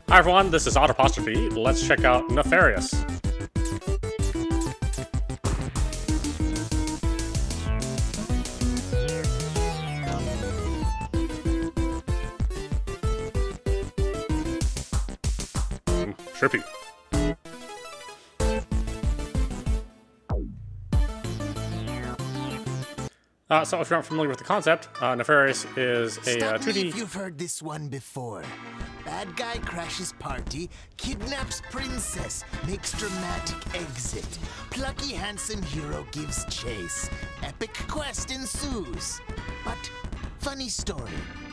Hi everyone, this is audap. Let's check out Nefarious. Trippy. So if you're not familiar with the concept, Nefarious is a 2D... if you've heard this one before. Bad guy crashes party, kidnaps princess, makes dramatic exit. Plucky handsome hero gives chase. Epic quest ensues. But funny story.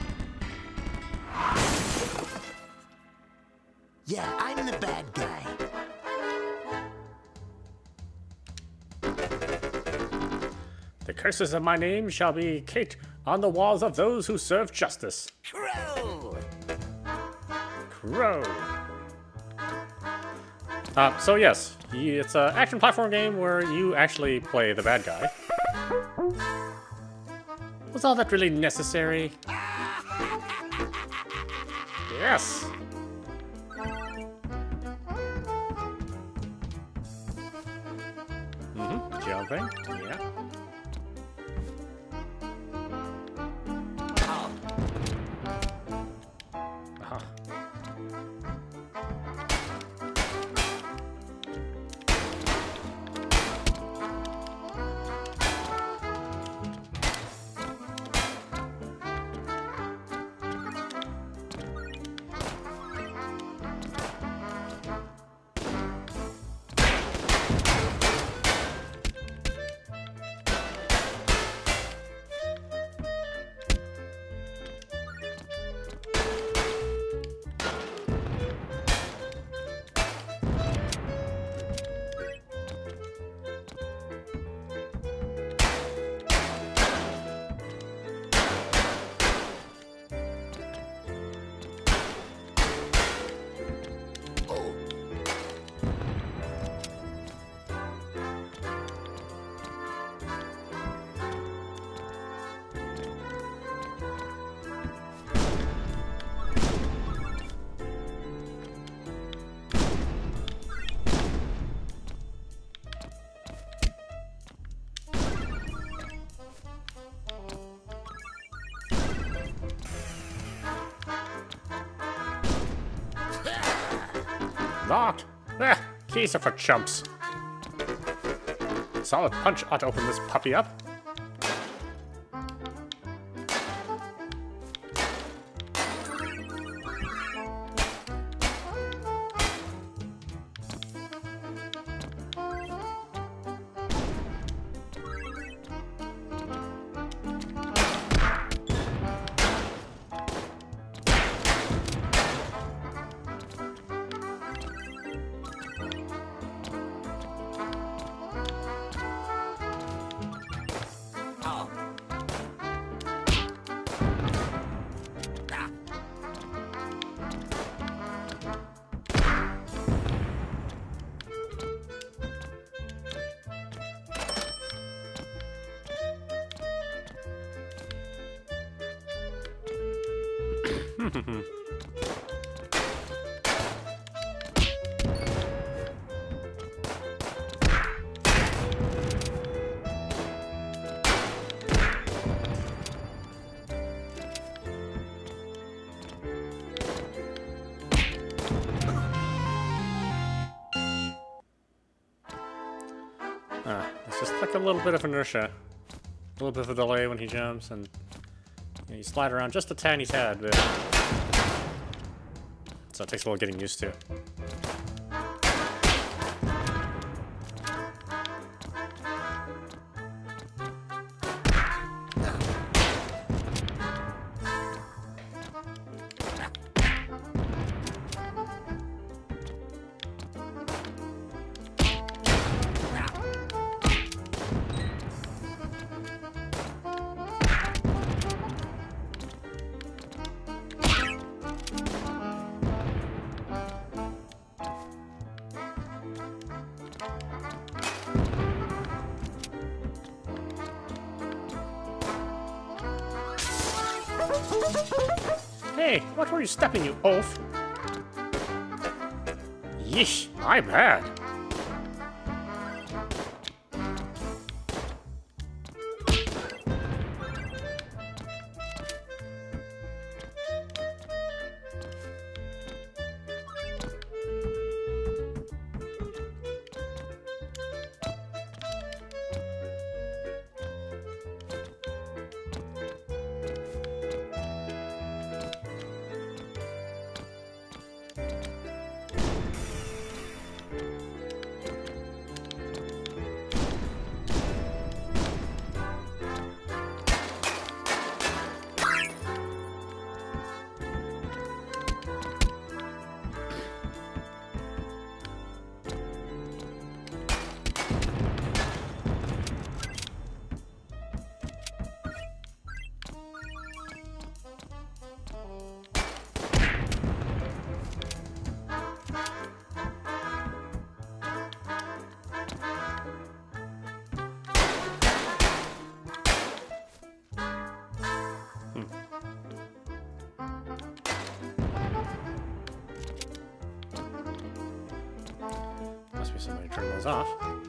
Yeah, I'm the bad guy. The curses of my name shall be caked on the walls of those who serve justice. Crow! Crow. So yes, it's an action platform game where you actually play the bad guy. Was all that really necessary? Yes! Jumping, yeah. Locked! Keys are for chumps. Solid punch ought to open this puppy up. It's just like a little bit of inertia. A little bit of a delay when he jumps, and you slide around just a tiny tad bit. So it takes a little getting used to. Hey, what were you stepping, you oaf? Yeesh, my bad. Must be somebody turning those off.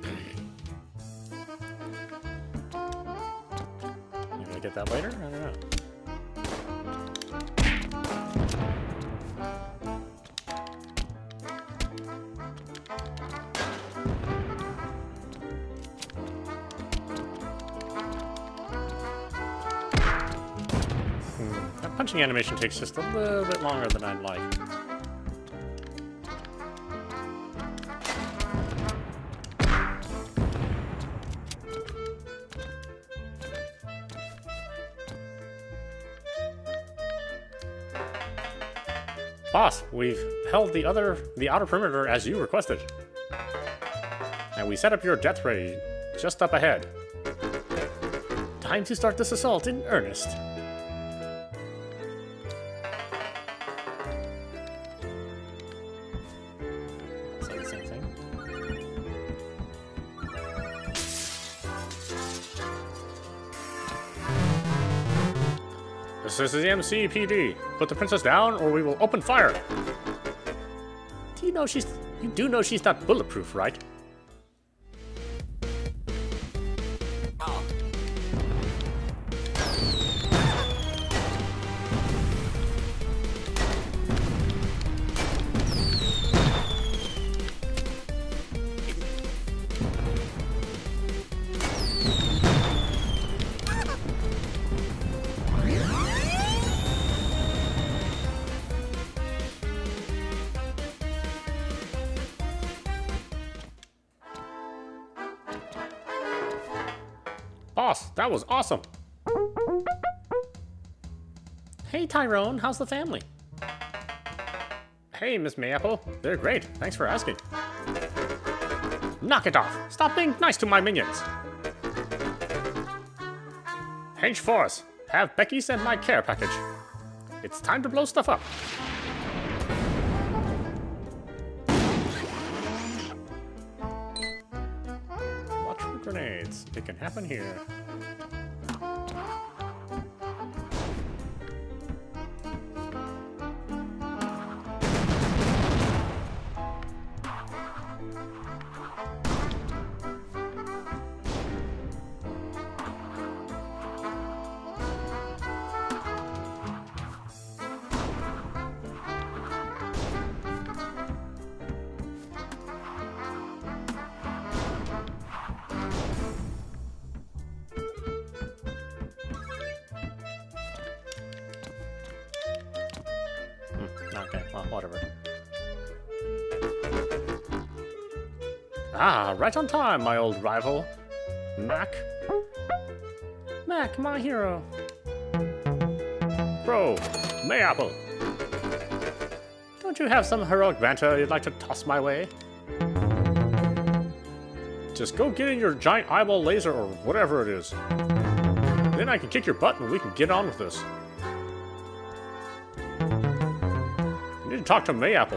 Maybe I get that later? I don't know. That punching animation takes just a little bit longer than I'd like. Boss, we've held the outer perimeter as you requested. And we set up your death ray just up ahead. Time to start this assault in earnest. Say the same thing. This is the MCPD. Put the princess down, or we will open fire. You do know she's not bulletproof, right? Boss, that was awesome! Hey Tyrone, how's the family? Hey Miss Mayapple, they're great, thanks for asking. Knock it off! Stop being nice to my minions! Hench Force, have Becky send my care package. It's time to blow stuff up. Grenades. It can happen here. Okay, well, whatever. Ah, right on time, my old rival. Mac. Mac, my hero. Bro, Mayapple. Don't you have some heroic banter you'd like to toss my way? Just go get in your giant eyeball laser or whatever it is. Then I can kick your butt and we can get on with this. You need to talk to Mayapple.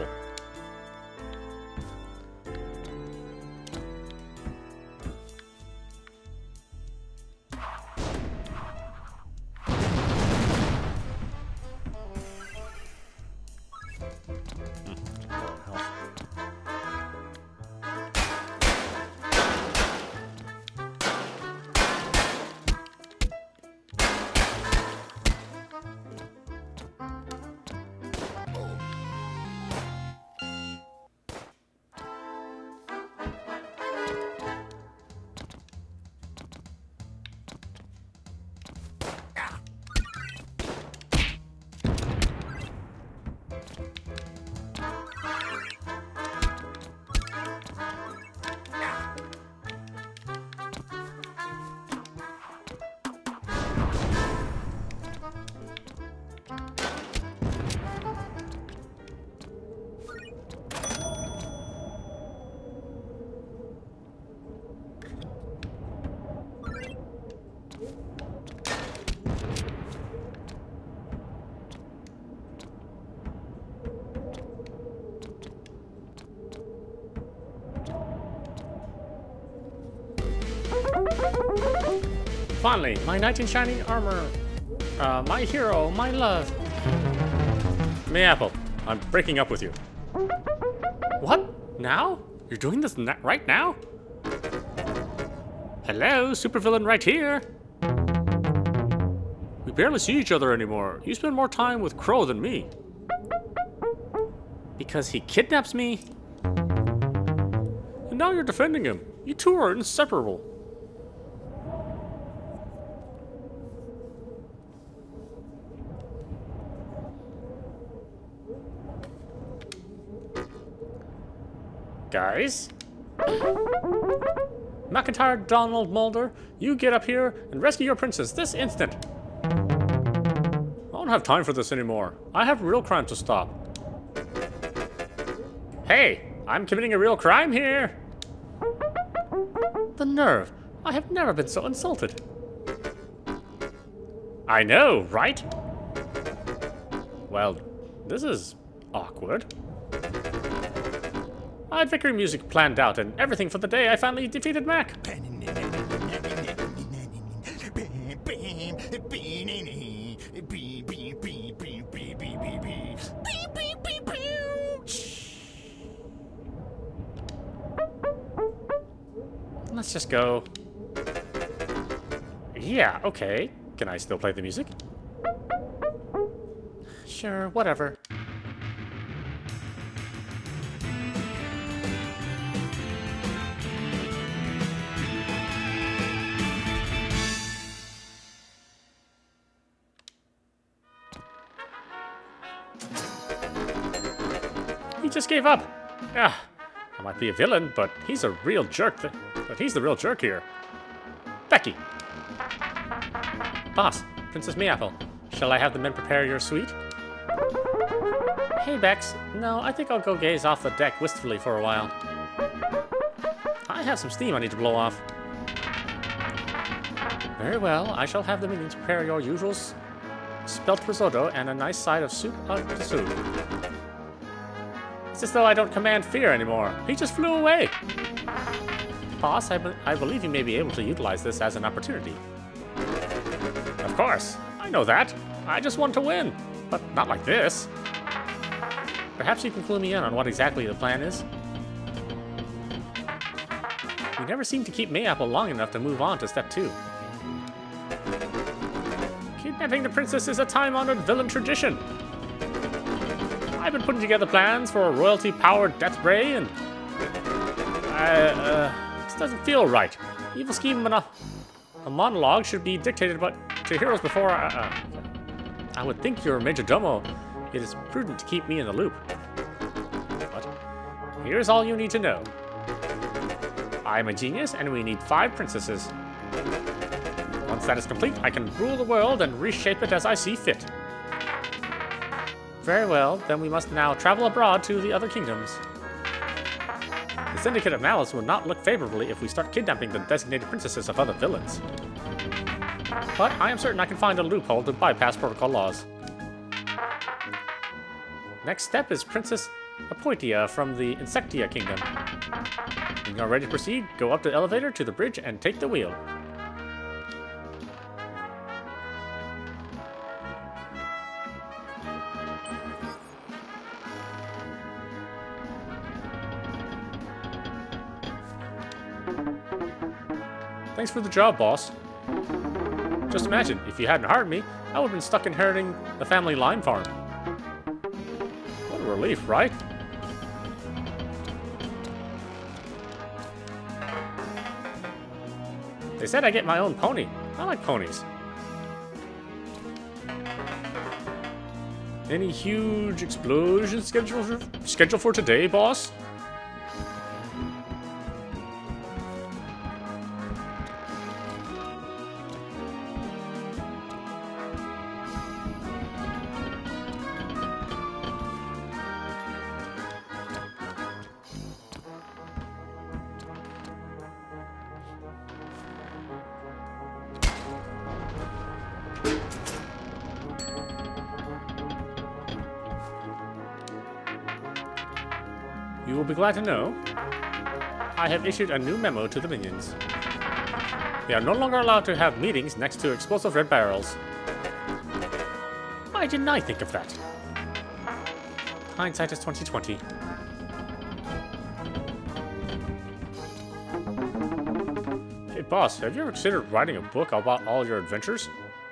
Finally, my knight in shining armor. My hero, my love. Mayapple, I'm breaking up with you. What? Now? You're doing this right now? Hello, supervillain right here. We barely see each other anymore. You spend more time with Crow than me. Because he kidnaps me? And now you're defending him. You two are inseparable. Guys? McIntyre, Donald, Mulder, you get up here and rescue your princess this instant. I don't have time for this anymore. I have real crime to stop. Hey, I'm committing a real crime here. The nerve. I have never been so insulted. I know, right? Well, this is awkward. I had victory music planned out and everything for the day I finally defeated Mac. Let's just go. Yeah, okay. Can I still play the music? Sure, whatever. He just gave up. Ah, I might be a villain, but he's a real jerk. But he's the real jerk here. Becky. Boss, Princess Mayapple. Shall I have the men prepare your suite? Hey, Bex. No, I think I'll go gaze off the deck wistfully for a while. I have some steam I need to blow off. Very well, I shall have the minions prepare your usual spelt risotto and a nice side of soup of soup. It's as though I don't command fear anymore. He just flew away. Boss, I believe you may be able to utilize this as an opportunity. Of course, I know that. I just want to win, but not like this. Perhaps you can clue me in on what exactly the plan is. We never seem to keep Mayapple long enough to move on to step 2. Kidnapping the princess is a time-honored villain tradition. I've been putting together plans for a royalty-powered death ray, and this doesn't feel right. Evil scheme and a monologue should be dictated to heroes before I would think you're major domo. It is prudent to keep me in the loop. But here's all you need to know. I'm a genius, and we need 5 princesses. Once that is complete, I can rule the world and reshape it as I see fit. Very well, then we must now travel abroad to the other kingdoms. The Syndicate of Malice would not look favorably if we start kidnapping the designated princesses of other villains. But I am certain I can find a loophole to bypass protocol laws. Next step is Princess Apoitia from the Insectia Kingdom. When you are ready to proceed, go up the elevator to the bridge and take the wheel. Thanks for the job, boss. Just imagine, if you hadn't hired me, I would have been stuck inheriting the family lime farm. What a relief, right? They said I get my own pony. I like ponies. Any huge explosion scheduled for today, boss? You will be glad to know I have issued a new memo to the minions. We are no longer allowed to have meetings next to explosive red barrels. Why didn't I think of that? Hindsight is 2020. Hey boss, have you ever considered writing a book about all your adventures?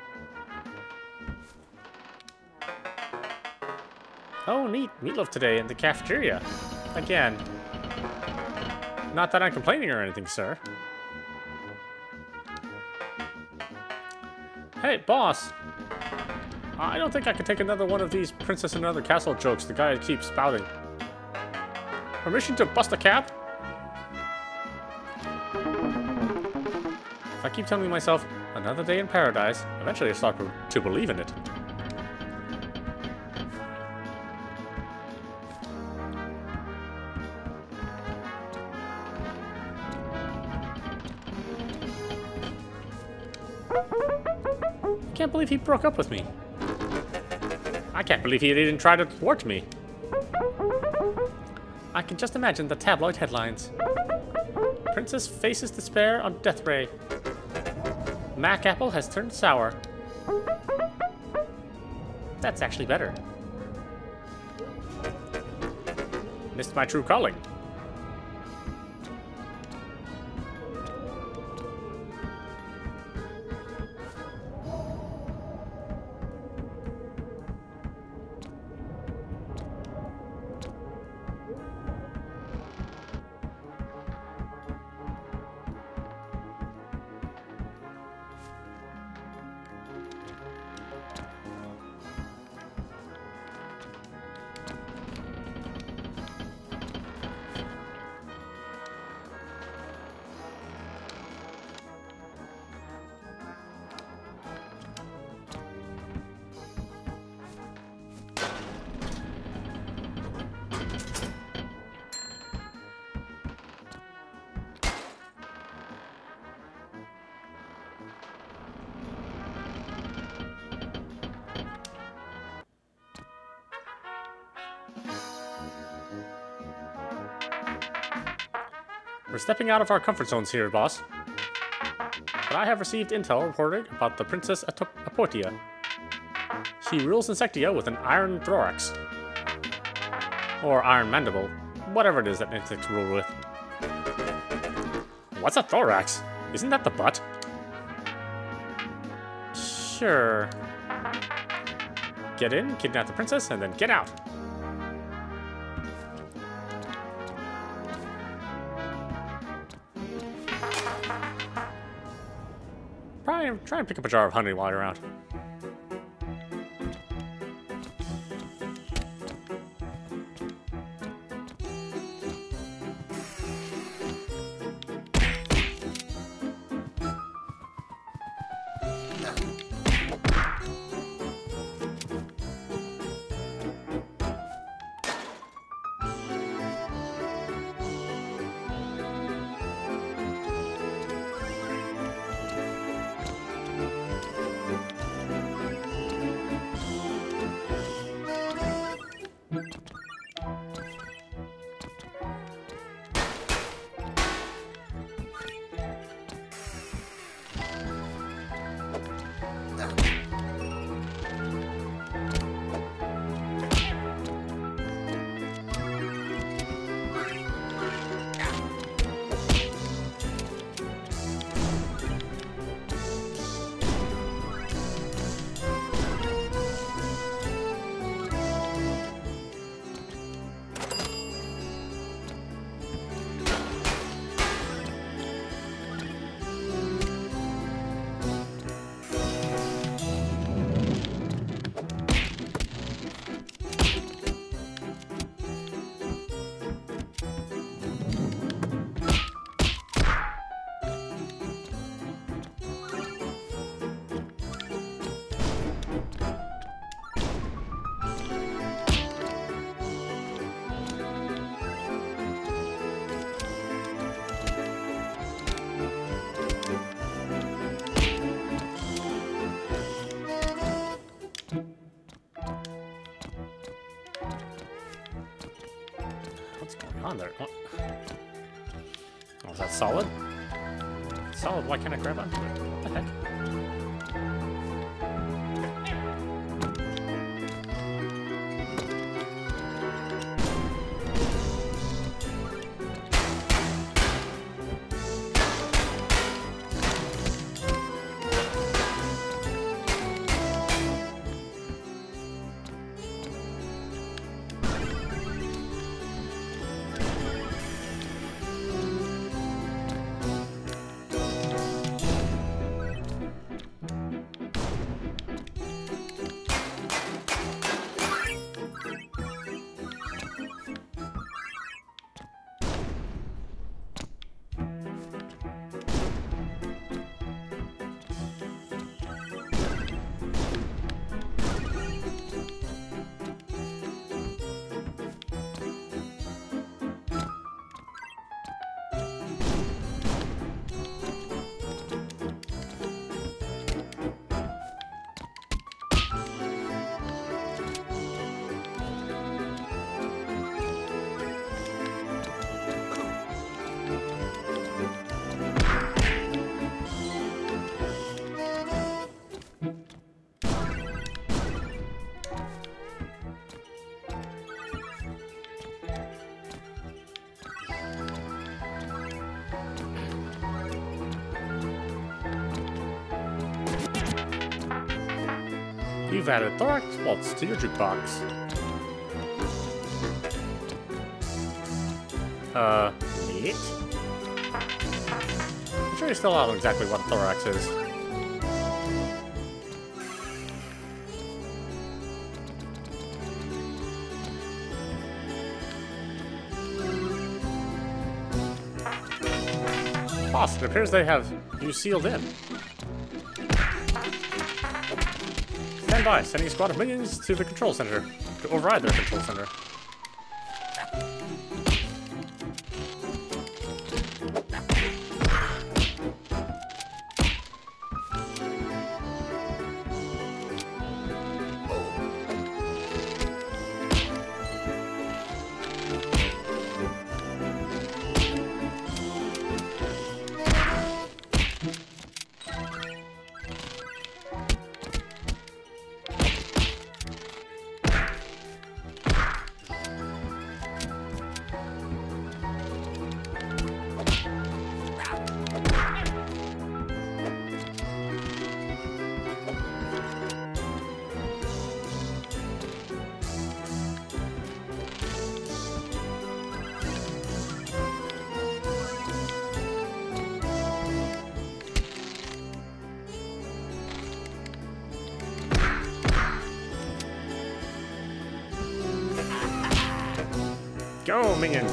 Oh neat, meatloaf today in the cafeteria. Again. Not that I'm complaining or anything, sir. Hey, boss! I don't think I can take another one of these Princess in Another Castle jokes the guy keeps spouting. Permission to bust a cap? If I keep telling myself, another day in paradise, eventually I start to believe in it. I can't believe he broke up with me. I can't believe he didn't try to thwart me. I can just imagine the tabloid headlines. Princess faces despair on death ray. Mac Apple has turned sour. That's actually better. Missed my true calling. We're stepping out of our comfort zones here, boss. But I have received intel reporting about the Princess Apotia. She rules Insectia with an iron thorax. Or iron mandible. Whatever it is that insects rule with. What's a thorax? Isn't that the butt? Sure. Get in, kidnap the princess, and then get out. Try and pick up a jar of honey while you're around. On there. Oh, is that solid? solid, why can't I grab onto it? What the heck? You've added thorax waltz to your jukebox. Neat. I'm sure you still don't know exactly what thorax is. Boss, it appears they have you sealed in. Stand by, sending a squad of minions to the control center to override their control center. Go, minions!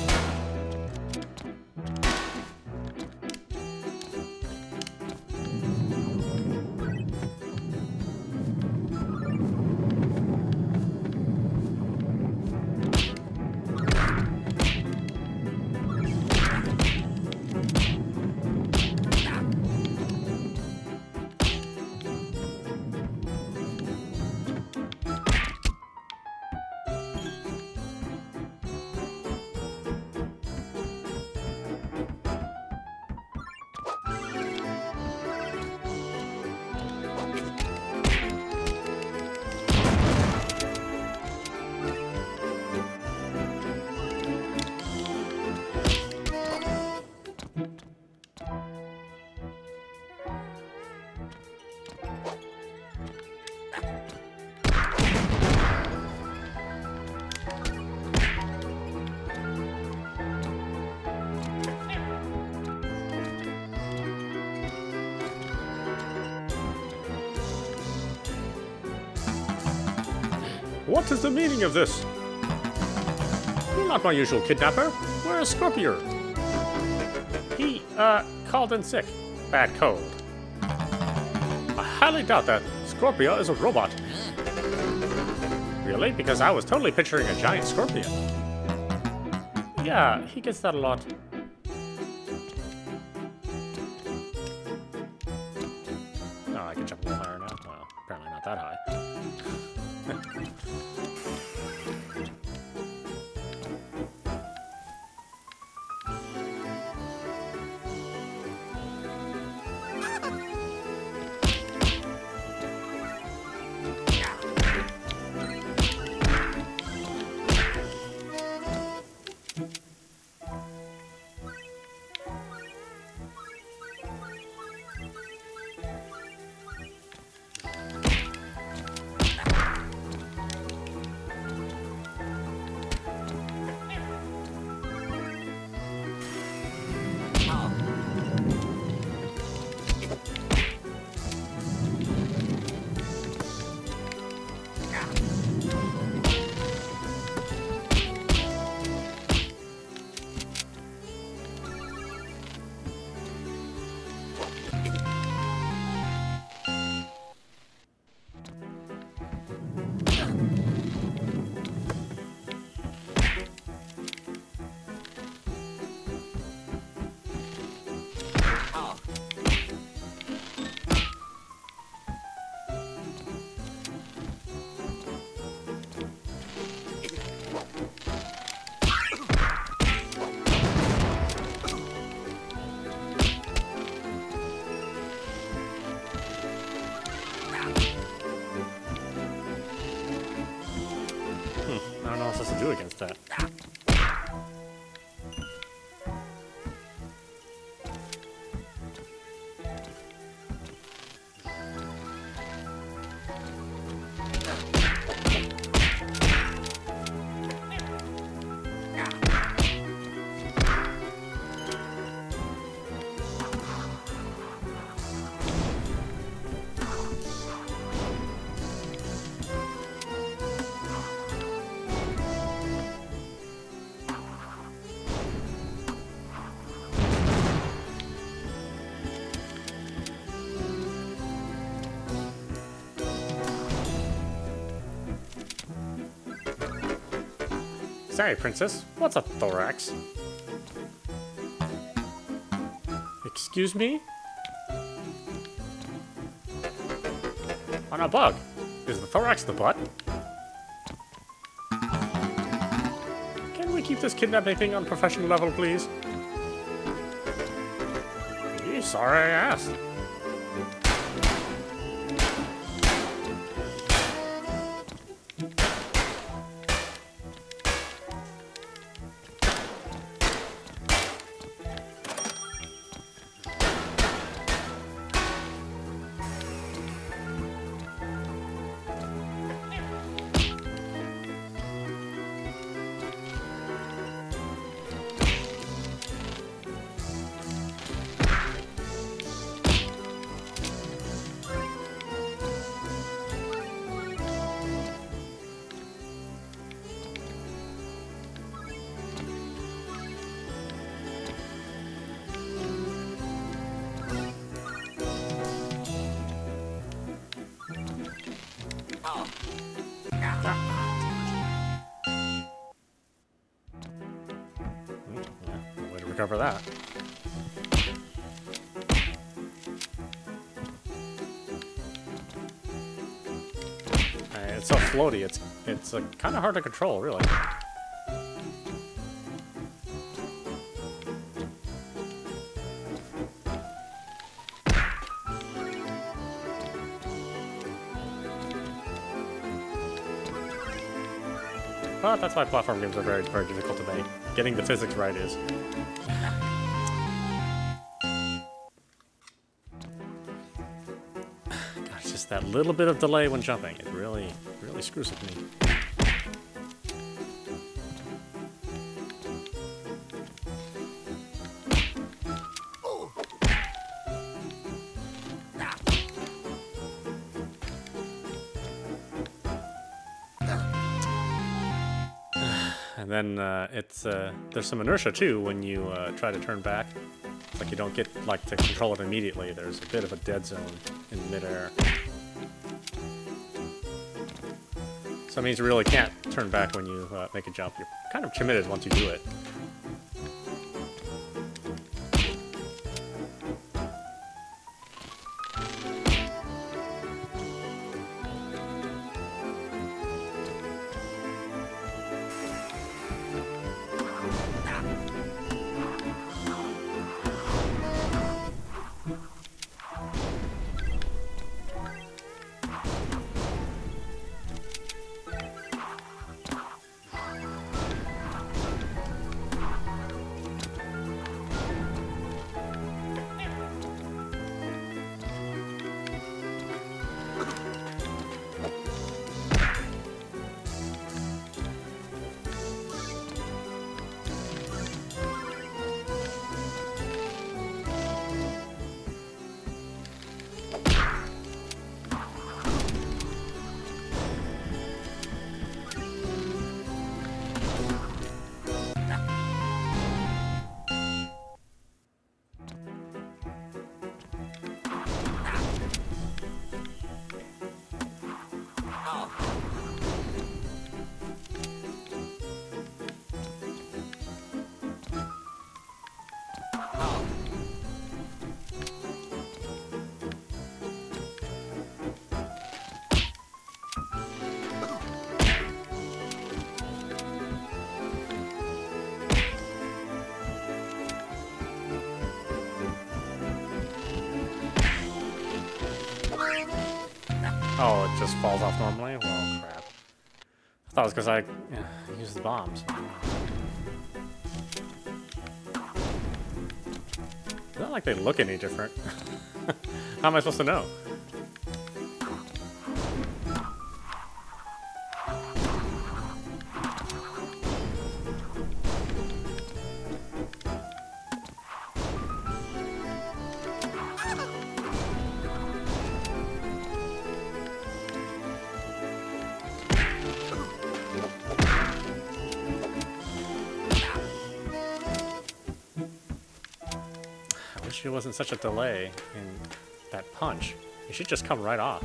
What is the meaning of this? You're not my usual kidnapper. We're a Scorpior. He, called in sick. Bad cold. I highly doubt that. Scorpio is a robot. Really? Because I was totally picturing a giant scorpion. Yeah, he gets that a lot. Oh, I can jump a little higher now. Well, apparently not that high. wants us to do against that? Sorry, princess. What's a thorax? Excuse me? On a bug. Is the thorax the butt? Can we keep this kidnapping thing on professional level, please? Sorry I asked. Way to recover that. It's so floaty. It's kind of hard to control, really. But that's why platform games are very, very difficult to make. Getting the physics right is. Gosh, just that little bit of delay when jumping. It really, really screws with me. And then there's some inertia too when you try to turn back. It's like you don't get to control it immediately. There's a bit of a dead zone in midair. So it means you really can't turn back when you make a jump. You're kind of committed once you do it. Oh, it just falls off normally? Well, crap. I thought it was because I used the bombs. It's not like they look any different. How am I supposed to know? I wish there wasn't such a delay in that punch. It should just come right off.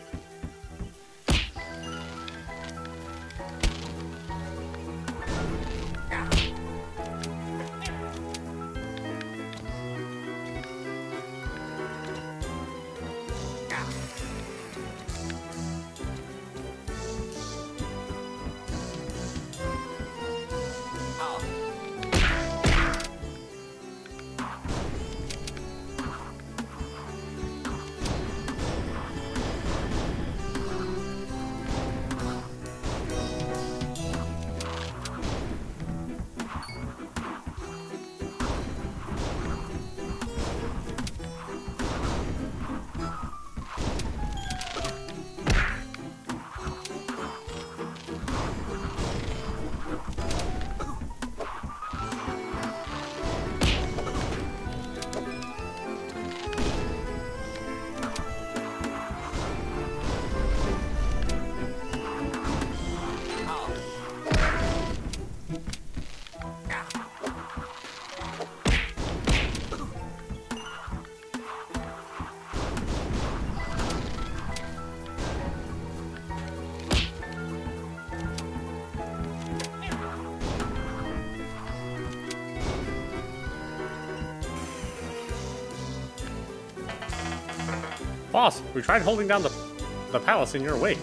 Boss, we tried holding down the palace in your wake.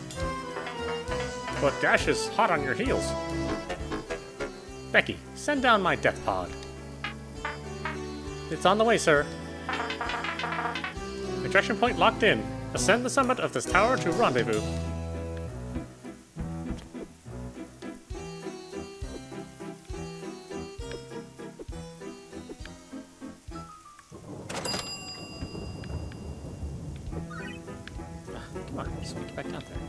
But Dash is hot on your heels. Becky, send down my death pod. It's on the way, sir. Ejection point locked in. Ascend the summit of this tower to rendezvous. Come on, just get back down there.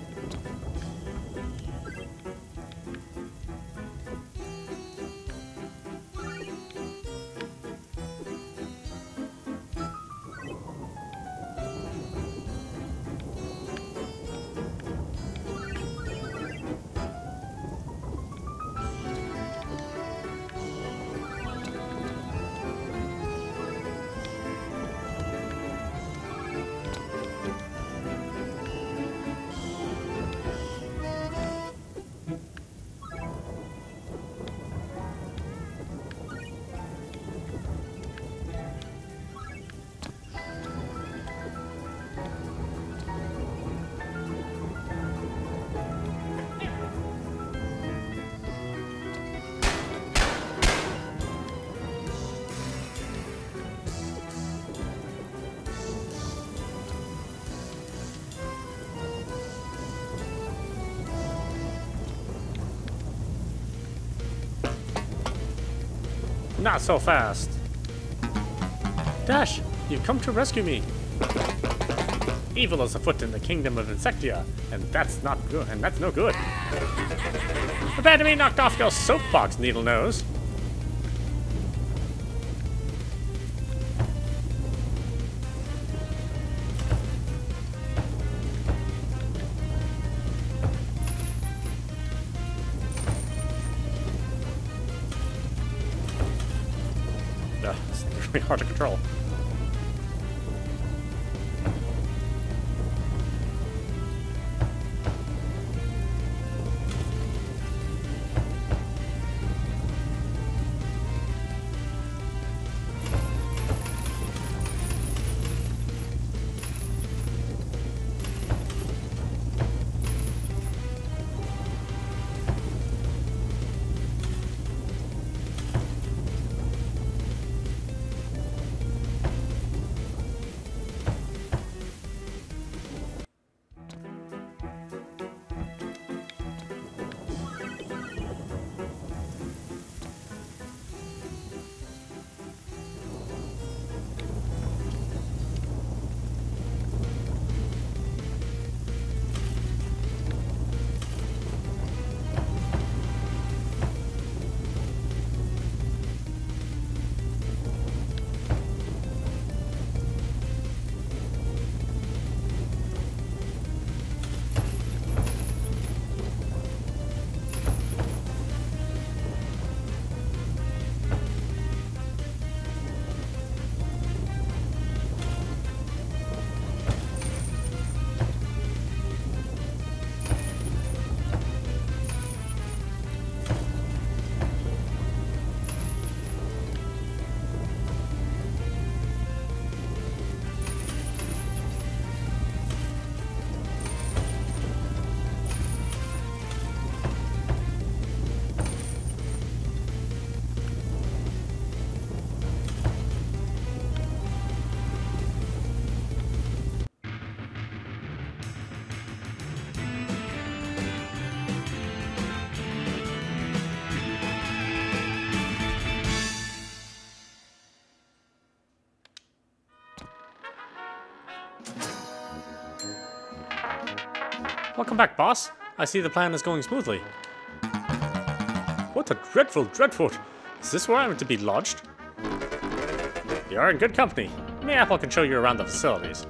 Not so fast. Dash, you've come to rescue me. Evil is afoot in the kingdom of Insectia, and that's not good. And that's no good. Prepare to be knocked off your soapbox, Needle Nose. This thing is really hard to control. Welcome back, boss. I see the plan is going smoothly. What a dreadful dreadfort. Is this where I'm to be lodged? You're in good company. Mayapple can show you around the facilities.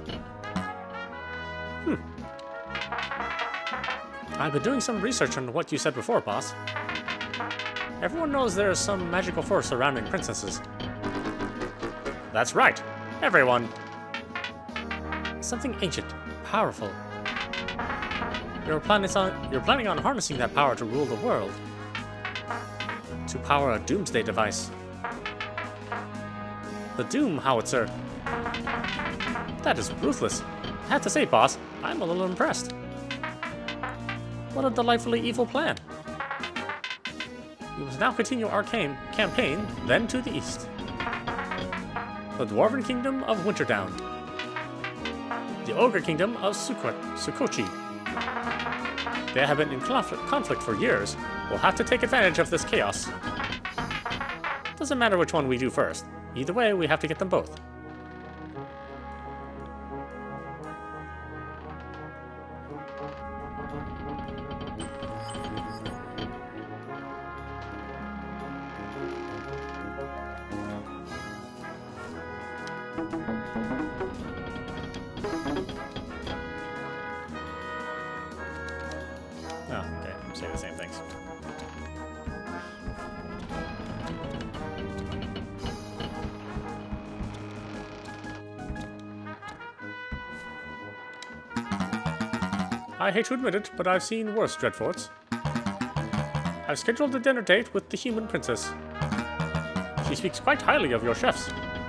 I've been doing some research on what you said before, boss. Everyone knows there is some magical force surrounding princesses. That's right. Everyone. Something ancient, powerful. You're planning on harnessing that power to rule the world. To power a doomsday device. The Doom Howitzer. That is ruthless. I have to say, boss, I'm a little impressed. What a delightfully evil plan. We must now continue our campaign, then to the east. The Dwarven Kingdom of Winterdown. The Ogre Kingdom of Sukochi. They have been in conflict for years. We'll have to take advantage of this chaos. Doesn't matter which one we do first. Either way, we have to get them both. Oh, okay. Say the same things. I hate to admit it, but I've seen worse dreadforts. I've scheduled a dinner date with the human princess. She speaks quite highly of your chefs.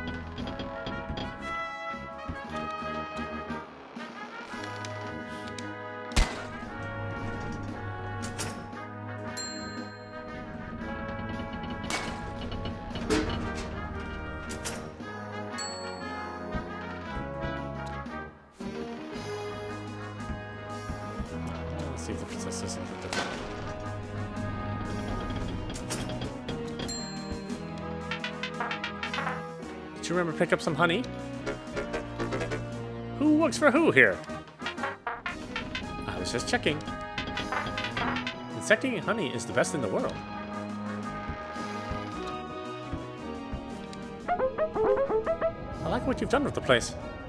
Let's see if the princess says something different. Did you remember to pick up some honey? Who works for who here? I was just checking. Insecting honey is the best in the world. I like what you've done with the place.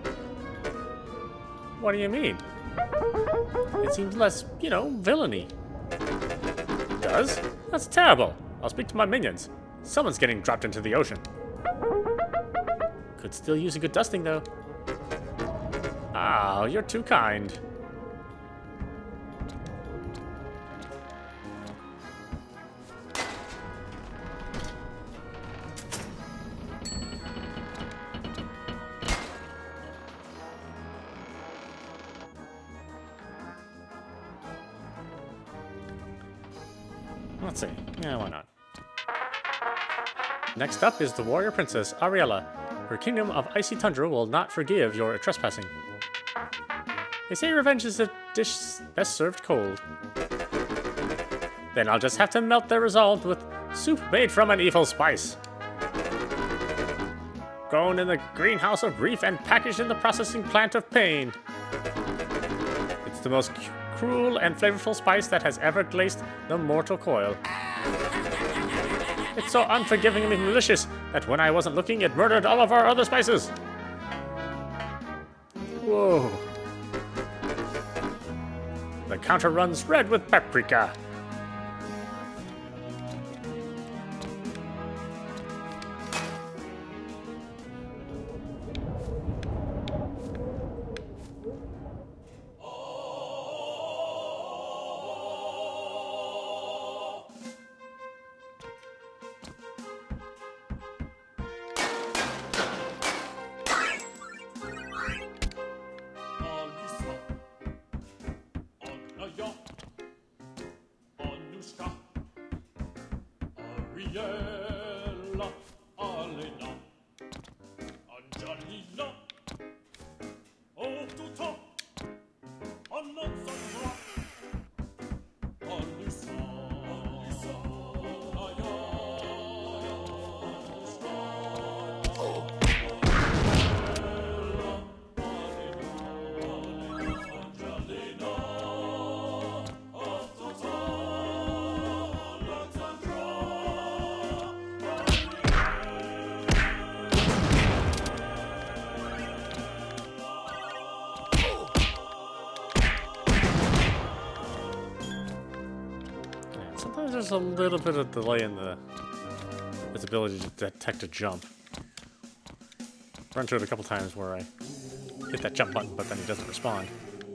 What do you mean? It seems less, you know, villainy. Does? That's terrible. I'll speak to my minions. Someone's getting dropped into the ocean. Could still use a good dusting, though. Ah, you're too kind. Let's see. Yeah, why not? Next up is the warrior princess, Ariella. Her kingdom of icy tundra will not forgive your trespassing. They say revenge is a dish best served cold. Then I'll just have to melt their resolve with soup made from an evil spice. Grown in the greenhouse of grief and packaged in the processing plant of pain. It's the most cruel and flavorful spice that has ever graced the mortal coil. It's so unforgivingly malicious that when I wasn't looking, it murdered all of our other spices. Whoa. The counter runs red with paprika. Ariella, Alena, Angelina, oh tutto, Annanzandra, Alisa, Naya, Angelina, Sometimes there's a little bit of delay in its ability to detect a jump. Run into it a couple times where I hit that jump button, but then he doesn't respond.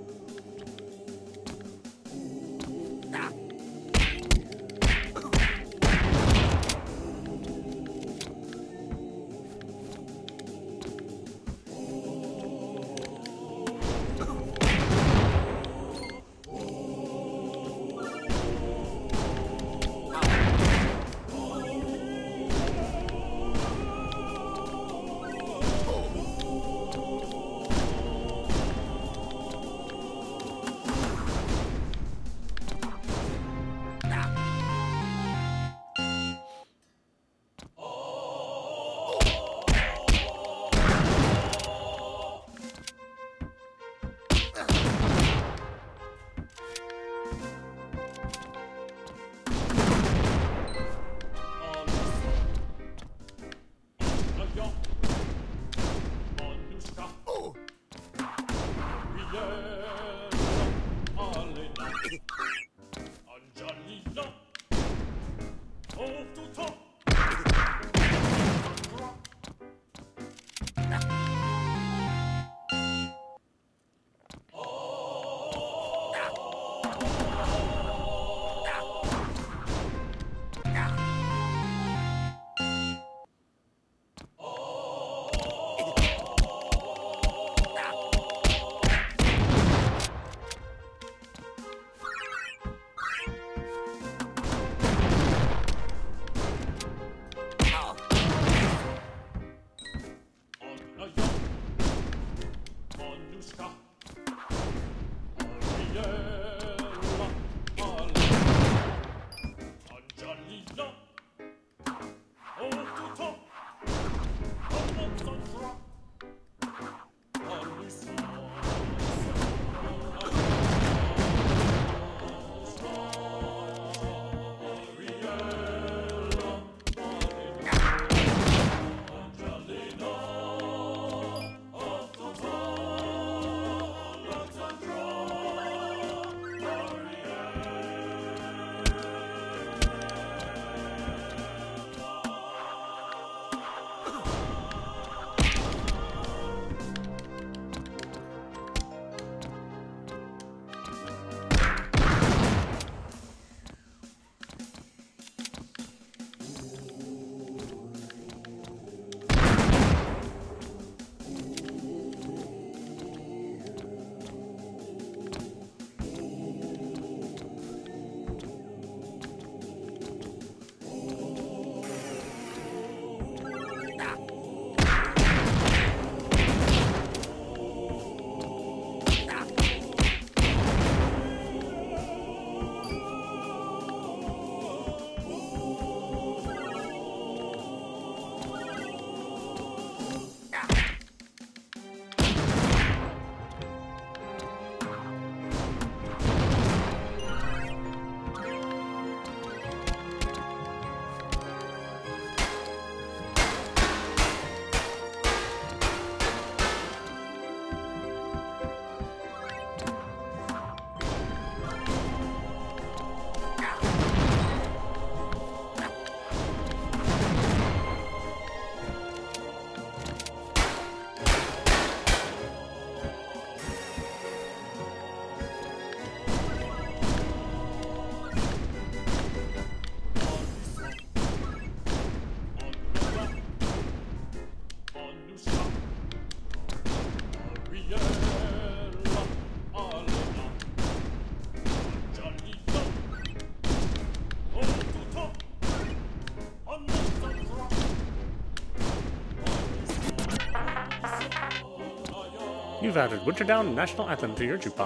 You've added Winter Down National Anthem to your jukebox.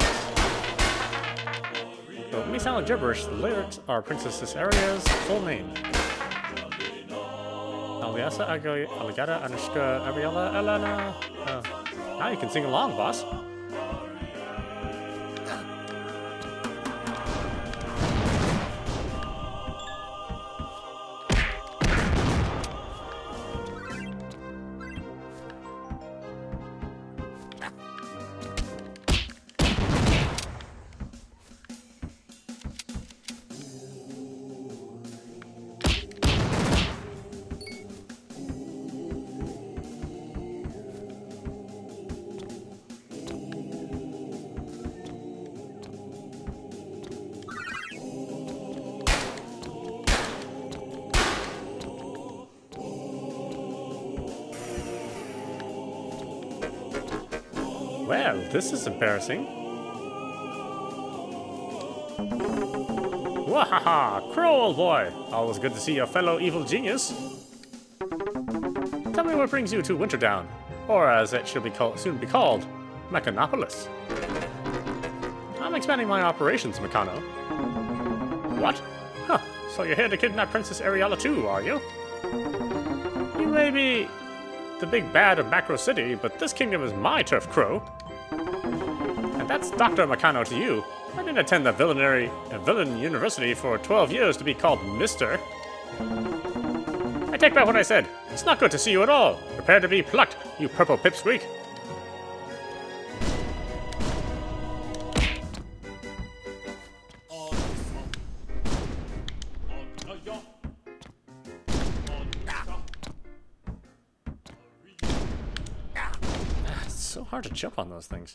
Though it may sound like gibberish, the lyrics are Princess Aria's full name. Aliasa Aligata Anushka Ariella Elena. Now you can sing along, boss. Well, this is embarrassing. Wahaha! Crow, old boy! Always good to see your fellow evil genius. Tell me what brings you to Winterdown, or as it should be soon be called, Mechanopolis. I'm expanding my operations, Meccano. What? Huh, so you're here to kidnap Princess Ariella too, are you? You may be the big bad of Macro City, but this kingdom is my turf, Crow. And that's Dr. Meccano to you. I didn't attend the villain university for 12 years to be called Mr. I take back what I said. It's not good to see you at all. Prepare to be plucked, you purple pipsqueak. It's so hard to jump on those things.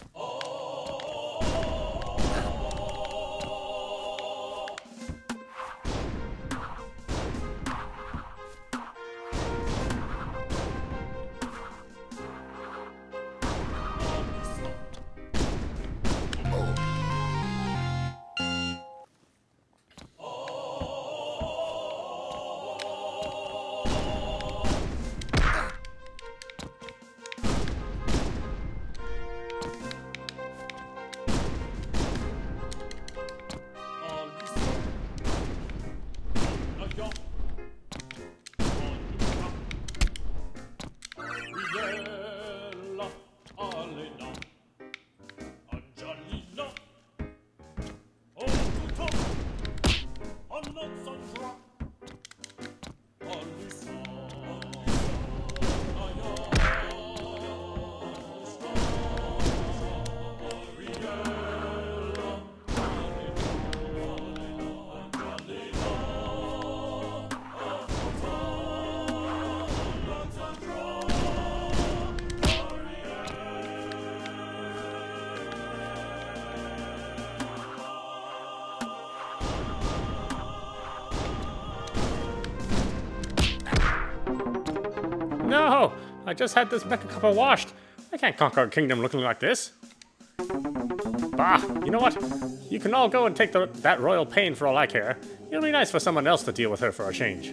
No! I just had this mecha copper washed. I can't conquer a kingdom looking like this. Bah, you know what? You can all go and take that royal pain for all I care. It'll be nice for someone else to deal with her for a change.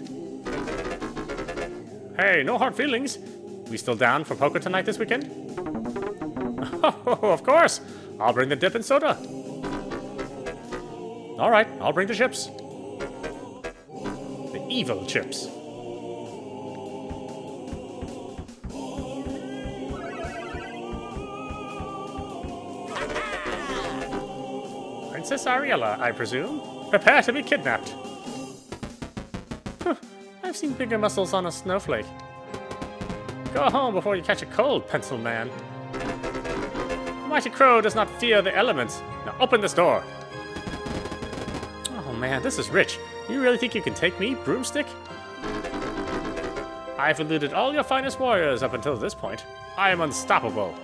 Hey, no hard feelings. We still down for poker tonight this weekend? Oh, of course. I'll bring the dip and soda. All right, I'll bring the chips. The evil chips. Princess Ariella, I presume? Prepare to be kidnapped. I've seen bigger muscles on a snowflake. Go home before you catch a cold, pencil man. The mighty crow does not fear the elements. Now open this door. Oh man, this is rich. You really think you can take me, broomstick? I've eluded all your finest warriors up until this point. I am unstoppable.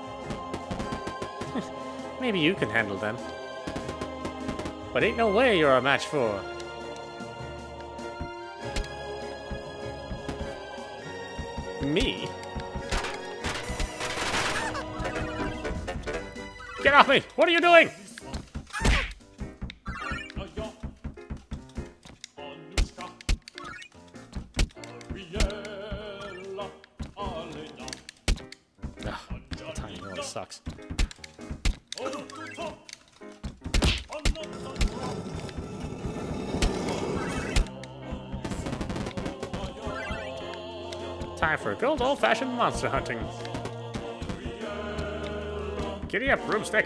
Maybe you can handle them. But ain't no way you're a match for... me? Get off me! What are you doing? Ugh, the timing really sucks. Time for good old-fashioned monster hunting. Giddy up, broomstick.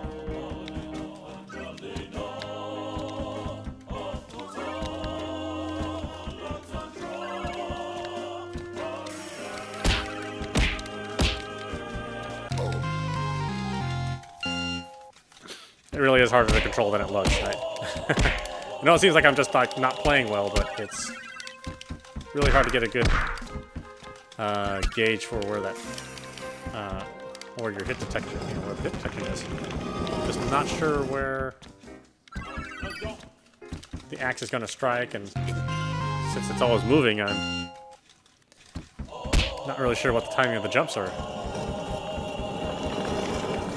It really is harder to control than it looks, right? I know it seems like I'm just like not playing well, but it's really hard to get a good gauge for where that or your hit detector, you know, where the hit detector is. Just not sure where the axe is going to strike, and since it's always moving, I'm not really sure what the timing of the jumps are.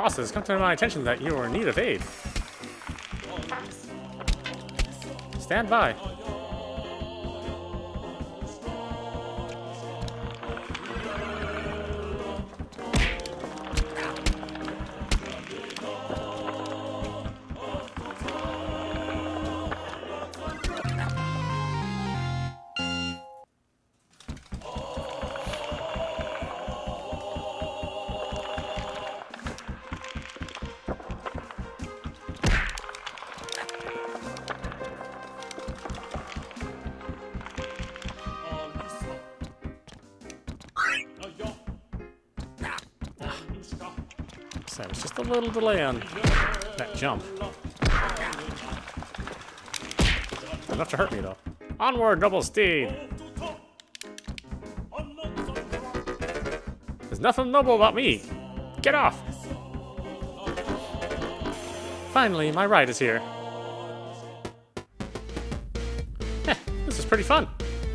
Boss, it's come to my attention that you are in need of aid. Stand by. There was just a little delay on that jump. Enough to hurt me, though. Onward, noble steed! There's nothing noble about me! Get off! Finally, my ride is here. Heh, this is pretty fun.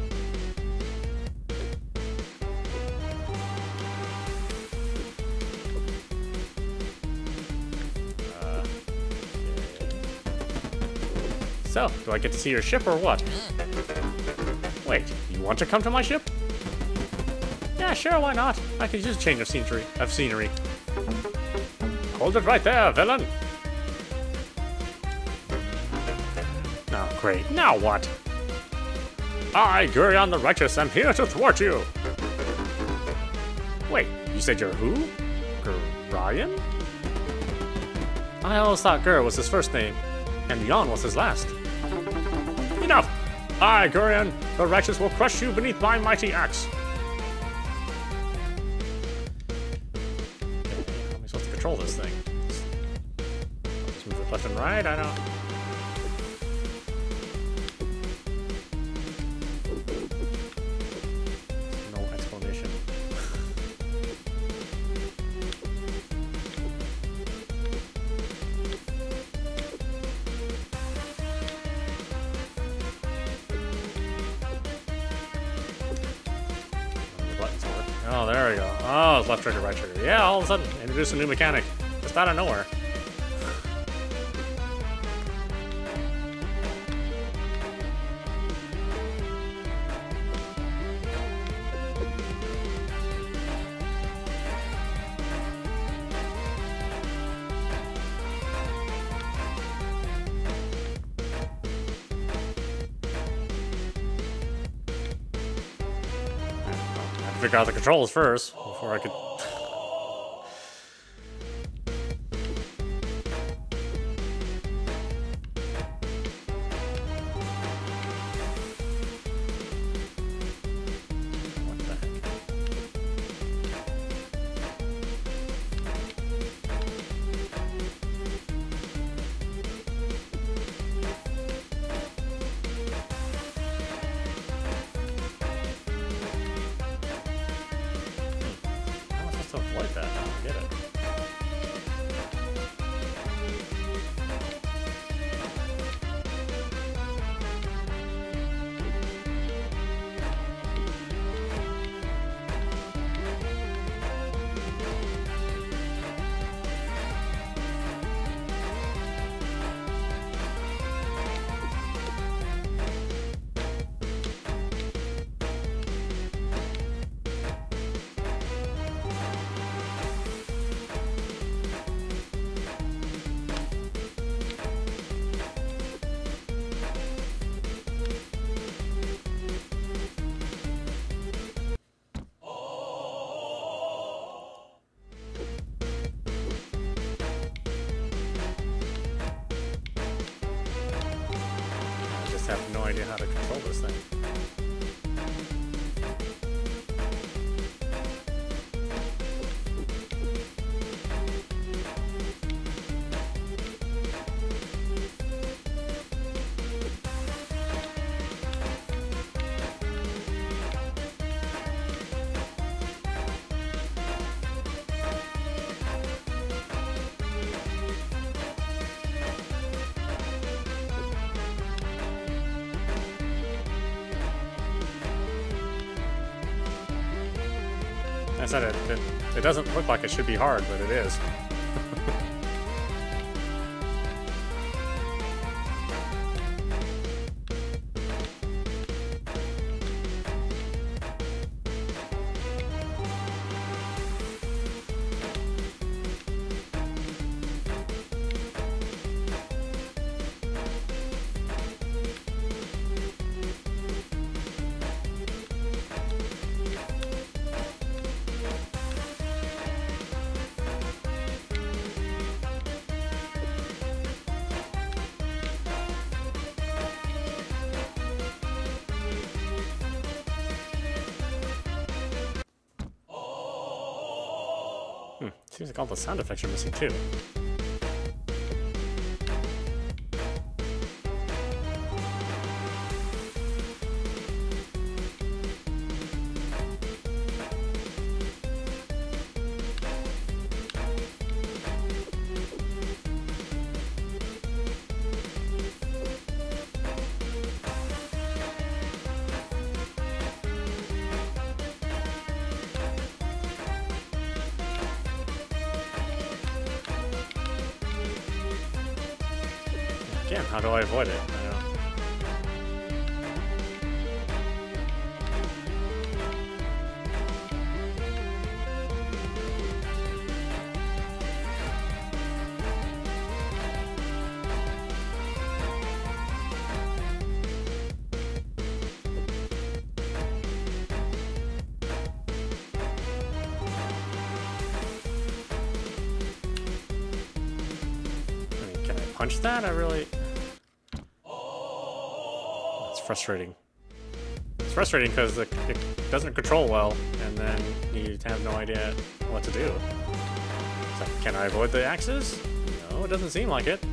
So, do I get to see your ship or what? Wait, you want to come to my ship? Yeah, sure, why not? I could use a change of scenery. Hold it right there, villain! Oh, great. Now what? I, Gurion the Righteous, am here to thwart you! Wait, you said you're who? Gurion? I always thought Gur was his first name, and Yon was his last. Enough! I, Gurion, the Righteous, will crush you beneath my mighty axe. Okay, how am I supposed to control this thing? Just move it left and right? I don't... No explanation. Oh, there we go. Oh, it's left trigger, right trigger. Yeah, all of a sudden, introduce a new mechanic. Just out of nowhere. Figure out the controls first before I could. What the heck? To avoid that, I don't get it. I have no idea how to control this thing. I said it doesn't look like it should be hard, but it is. Seems like all the sound effects are missing too. Again, how do I avoid it? I know. I mean, can I punch that? I really... It's frustrating. It's frustrating because it doesn't control well, and then you have no idea what to do. It's like, can I avoid the axes? No, it doesn't seem like it.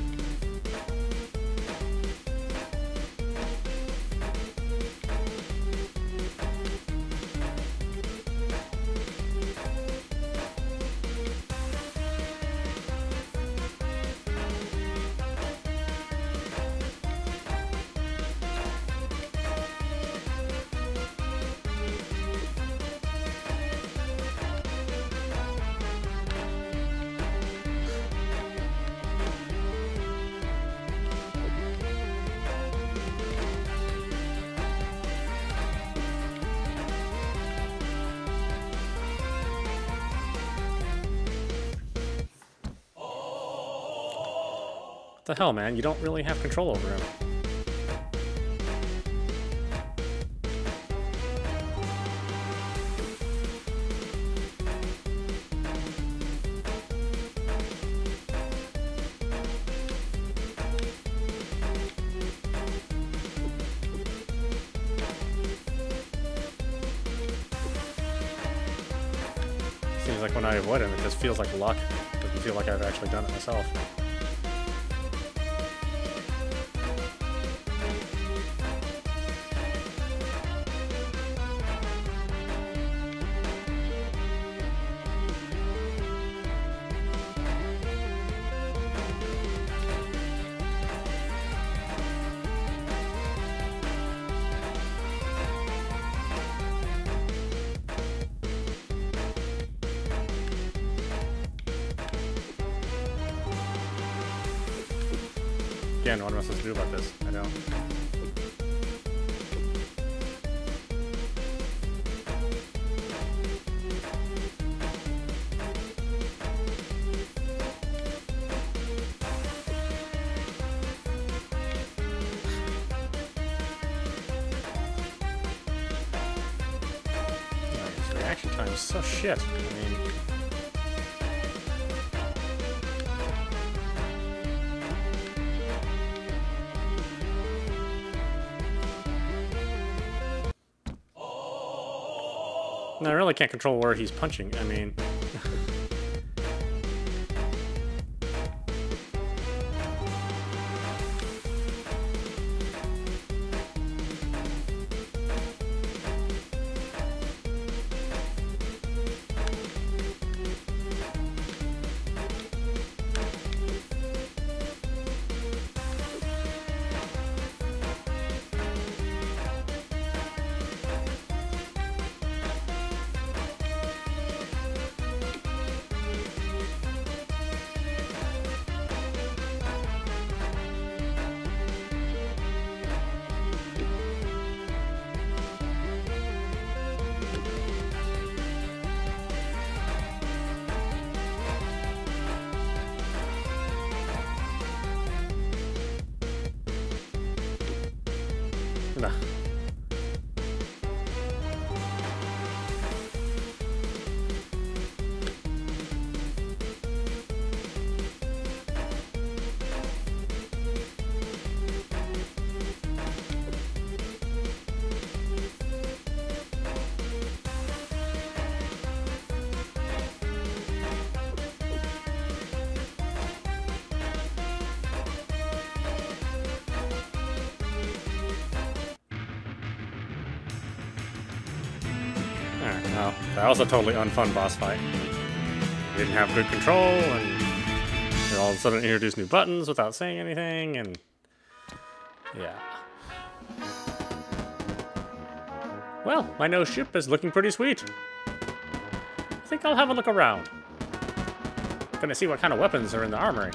What the hell, man? You don't really have control over him. Seems like when I avoid him, it just feels like luck. It doesn't feel like I've actually done it myself. Again, what am I supposed to do about this? I don't. His reaction time is so shit. I mean. No, I really can't control where he's punching. I mean... Nah. Well, that was a totally unfun boss fight. Didn't have good control, and they all of a sudden introduced new buttons without saying anything, and yeah. Well, my new ship is looking pretty sweet. I think I'll have a look around. Gonna see what kind of weapons are in the armory.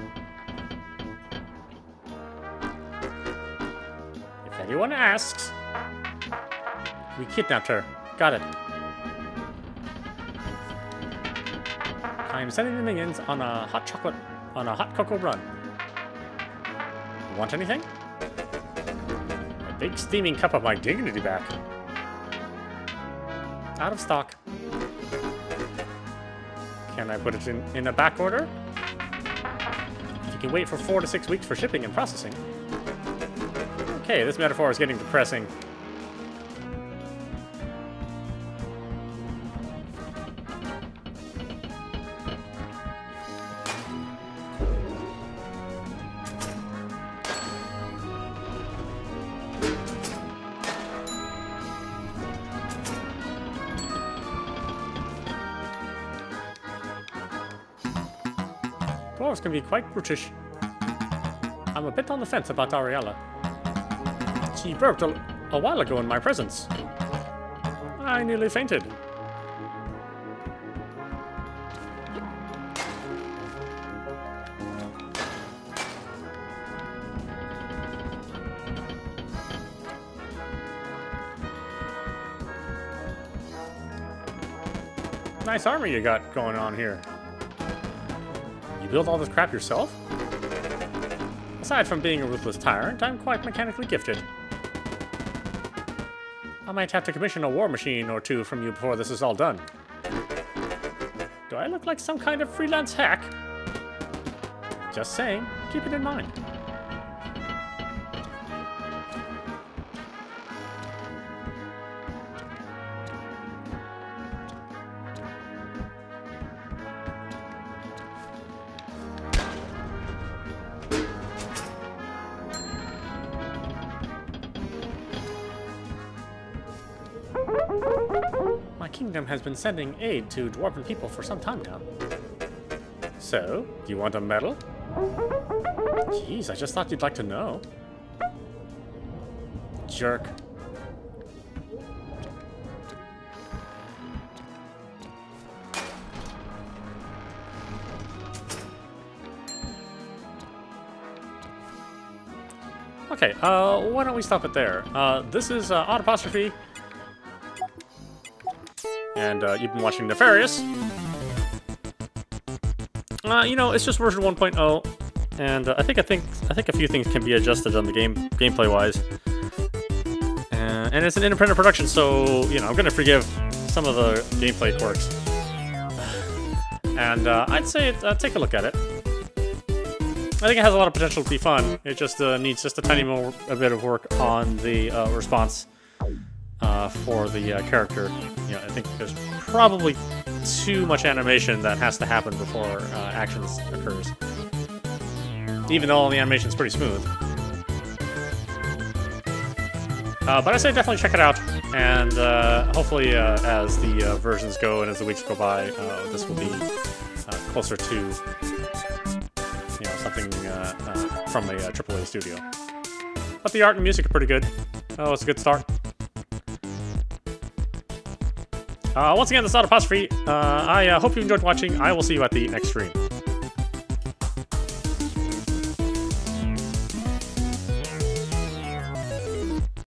If anyone asks, we kidnapped her. Got it. I am sending the minions on a hot cocoa run. Want anything? A big steaming cup of my dignity back. Out of stock. Can I put it in a back order? If you can wait for 4 to 6 weeks for shipping and processing. Okay, this metaphor is getting depressing. Dwarves can be quite brutish. I'm a bit on the fence about Ariella. She burped a while ago in my presence. I nearly fainted. Nice armor you got going on here. You build all this crap yourself? Aside from being a ruthless tyrant, I'm quite mechanically gifted. I might have to commission a war machine or two from you before this is all done. Do I look like some kind of freelance hack? Just saying, keep it in mind. My kingdom has been sending aid to dwarven people for some time now. So, do you want a medal? Jeez, I just thought you'd like to know. Jerk. Okay, why don't we stop it there? This is audap. And you've been watching Nefarious. You know, it's just version 1.0, and I think a few things can be adjusted on the gameplay wise. And it's an independent production, so you know I'm gonna forgive some of the gameplay quirks. And I'd say take a look at it. I think it has a lot of potential to be fun. It just needs just a bit of work on the response for the character. You know, I think there's probably too much animation that has to happen before actions occurs. Even though all the animation's pretty smooth. But I say definitely check it out, and hopefully as the versions go and as the weeks go by, this will be closer to something from a AAA studio. But the art and music are pretty good. Oh, it's a good start. Once again, this is audap. I hope you enjoyed watching. I will see you at the next stream.